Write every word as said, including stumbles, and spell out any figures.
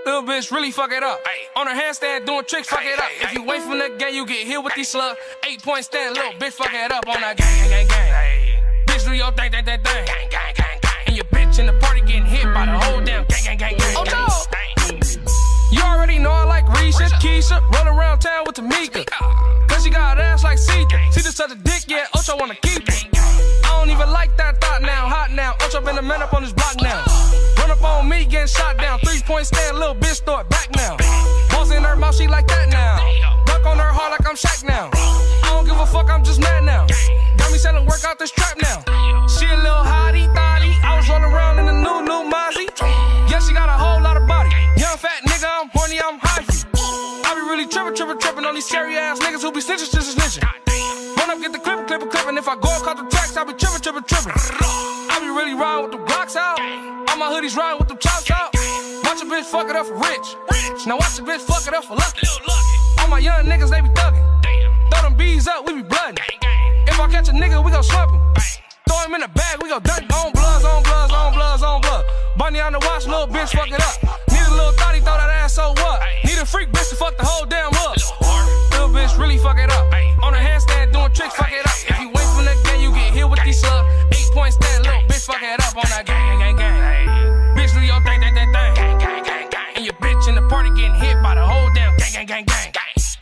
Little bitch really fuck it up. On her handstand doing tricks, fuck it up. If you wait from the game, you get hit with these slugs. Eight point stand, little bitch fuck it up on that gang, gang, gang. Bitch do your thing, thing, thing, thing. And your bitch in the party getting hit by the whole damn gang, gang, gang, gang. Oh no! You already know I like Risha, Keisha, roll around town with Tamika. Cause she got ass like Sita. See this other dick, yeah, Ocho wanna keep it. I don't even like that thought now, hot now. Ocho been a man up on this block now. Run up on me, getting shot down. Three point stand, little bitch, throw it back now. Balls in her mouth, she like that now. Duck on her hard like I'm Shaq now. I don't give a fuck, I'm just mad now. Got me selling work out this trap now. She a little hottie, thotty. I was rolling around in the new, new Mozzie. Yeah, she got a whole lot of body. Young fat nigga, I'm horny, I'm high. I be really trippin', trippin', trippin' on these scary ass niggas who be snitching, snitching, snitching. Run up, get the clipper, clipper, clippin'. If I go and cut the tracks, I be trippin', trippin', trippin'. I be really riding with the Glocks out. All my hoodies riding with the chops out. Watch a bitch fuck it up for rich. Now watch a bitch fuck it up for lucky. All my young niggas, they be thuggin'. Throw them bees up, we be bloodin'. If I catch a nigga, we gon' slump him. Throw him in the bag, we gon' dunk him. On bloods, on bloods, on bloods, on blood. Bunny on the watch, little bitch fuck it up. Need a little thotty, throw that ass, so what? Need a freak bitch to fuck the whole damn hood. Little bitch really fuck it up. On her handstand doing tricks, fuck it up. If you wait from the game, you get hit with these slugs. Eight point stand, little bitch fuck it up on that gang, gang, gang, gang. Bitch do your thing, thing, thing, thing. And your bitch in the party getting hit by the whole damn gang, gang, gang, gang.